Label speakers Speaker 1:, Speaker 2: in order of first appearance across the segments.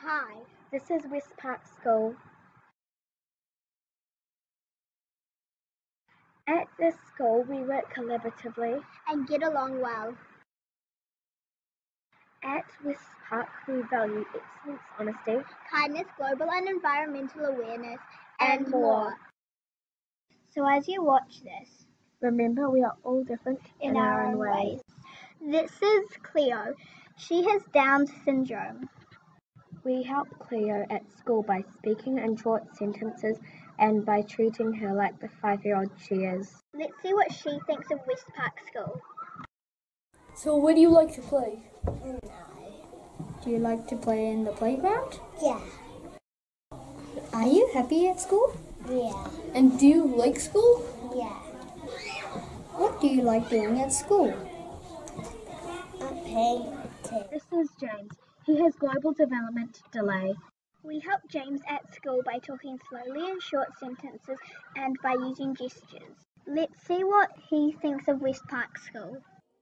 Speaker 1: Hi, this is West Park School. At this school, we work collaboratively
Speaker 2: and get along well.
Speaker 1: At West Park, we value excellence, honesty,
Speaker 2: kindness, global and environmental awareness,
Speaker 1: and more.
Speaker 2: So as you watch this,
Speaker 1: remember we are all different
Speaker 2: in our own ways. This is Cleo. She has Down syndrome.
Speaker 1: We help Cleo at school by speaking in short sentences and by treating her like the 5-year-old she is.
Speaker 2: Let's see what she thinks of West Park School.
Speaker 3: So where do you like to play?
Speaker 2: No.
Speaker 3: Do you like to play in the playground?
Speaker 2: Yeah.
Speaker 3: Are you happy at school?
Speaker 2: Yeah.
Speaker 3: And do you like school?
Speaker 2: Yeah.
Speaker 3: What do you like doing at school?
Speaker 2: Painting.
Speaker 1: This is James. He has global development delay.
Speaker 2: We help James at school by talking slowly in short sentences and by using gestures. Let's see what he thinks of West Park School.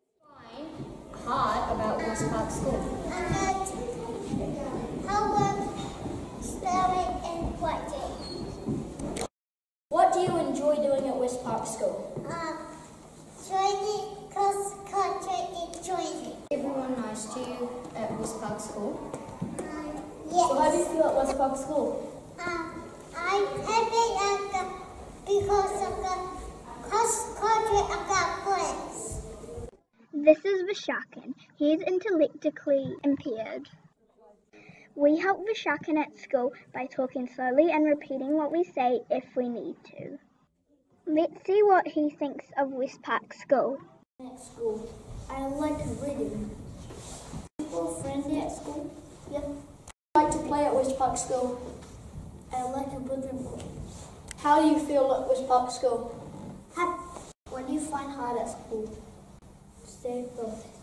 Speaker 3: Hard about West Park School.
Speaker 2: Spelling and writing.
Speaker 3: What do you enjoy doing at West Park School?
Speaker 2: Joining cross-country and joining.
Speaker 3: Everyone nice to you at West Park School?
Speaker 2: Yes.
Speaker 3: So how do you feel at West Park School?
Speaker 2: I'm happy because of the cross-country I got friends. This is Vishakan. He is intellectually impaired. We help Vishakan at school by talking slowly and repeating what we say if we need to. Let's see what he thinks of West Park School.
Speaker 3: At school, I like reading. People friendly at school? Yep. I like to play at West Park School. I like a book. How do you feel at West Park School?
Speaker 2: Happy.
Speaker 3: What do you find hard at school? Stay both.